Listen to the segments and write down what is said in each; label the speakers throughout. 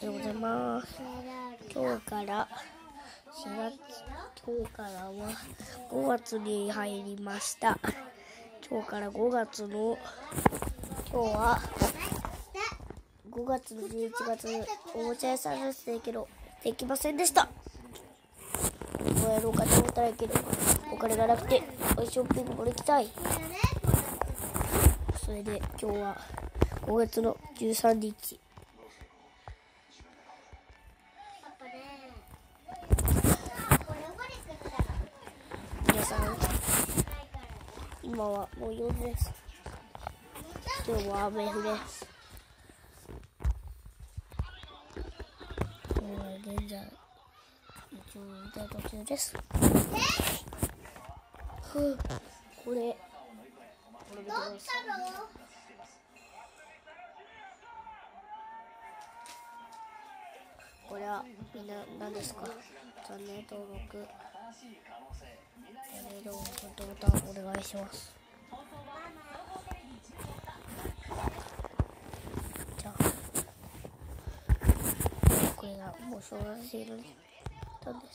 Speaker 1: おはようございます。今日からは5月に入りました。今日から5月の今日は5月の11月おもちゃ屋さんですけどできませんでした。もうやろうかと思ったらいいけどお金がなくてショッピングも行きたい。それで今日は5月の13日皆さん今はもう夜です。今日は雨降です。現在一応歌途中です。これ見てください。これはみんな何ですか？チャンネル登録ボタンお願いします。じゃあこれがもう小学生のなんです。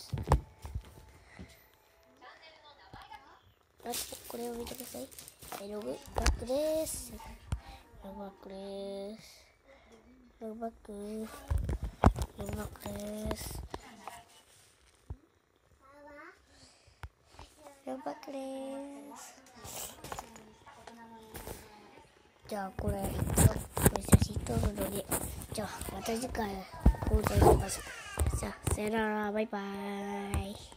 Speaker 1: これを見てください。ログバックです。ログバックです。ログバックです。ログバックです。じゃあこれ写真撮るので、じゃあまた次回交代します。じゃあさよなら、バイバーイ。